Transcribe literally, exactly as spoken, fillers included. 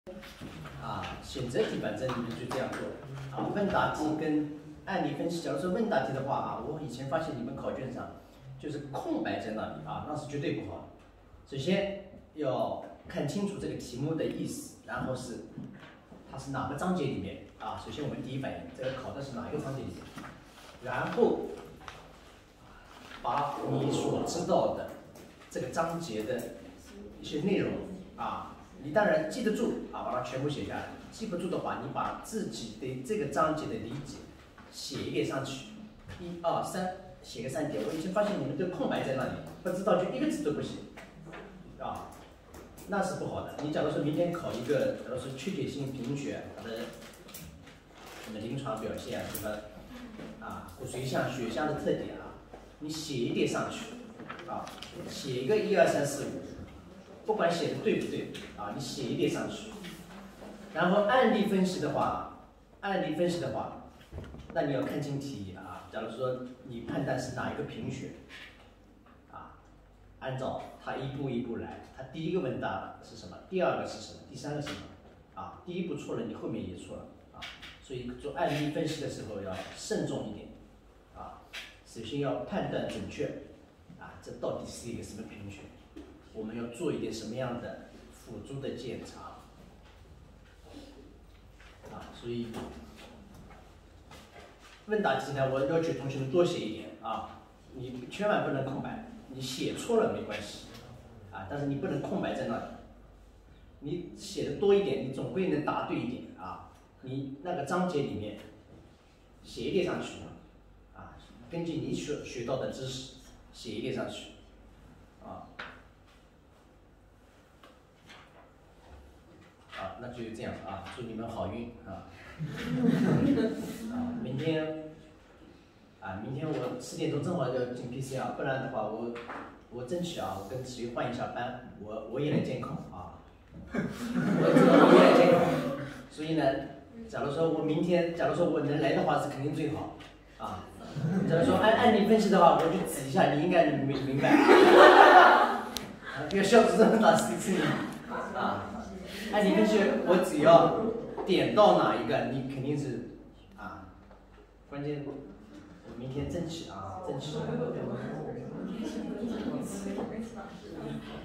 啊，选择题反正你们就这样做啊。问答题跟案例分析，假如说问答题的话啊，我以前发现你们考卷上就是空白在那里啊，那是绝对不好的。首先要看清楚这个题目的意思，然后是它是哪个章节里面啊？首先我们第一反应，这个考的是哪一个章节里面？然后把你所知道的这个章节的一些内容啊，你当然记得住啊，把它全部写下来。记不住的话，你把自己对这个章节的理解写一点上去，一二三，写个三点。我以前发现你们都空白在那里，不知道就一个字都不写，啊，那是不好的。你假如说明天考一个，假如说缺铁性贫血，它的什么临床表现啊，什么啊骨髓象、血象的特点啊，你写一点上去，啊，写一个一二三四五，不管写的对不对啊，你写一点上去。然后案例分析的话，案例分析的话，那你要看清题啊。假如说你判断是哪一个贫血，啊，按照它一步一步来，它第一个问答是什么，第二个是什么，第三个是什么，啊，第一步错了，你后面也错了啊。所以做案例分析的时候要慎重一点，啊，首先要判断准确，啊，这到底是一个什么贫血，我们要做一点什么样的辅助的检查。啊，所以问答题呢，我要求同学们多写一点啊，你千万不能空白，你写错了没关系，啊，但是你不能空白在那里，你写的多一点，你总归能答对一点啊。你那个章节里面写一点上去，啊，根据你所学到的知识写一点上去，啊。啊，那就这样啊，祝你们好运啊！啊，明天啊，明天我十点钟正好要进 P C R， 不然的话我我争取啊，我跟谁换一下班，我我也来监控啊，我我也来监控。所以呢，假如说我明天，假如说我能来的话，是肯定最好啊。假如说按案例分析的话，我就指一下，你应该明明白啊。不要笑出这么大声音啊！案例分析，我只要点到哪一个，你肯定是啊。关键我明天争取啊，争取。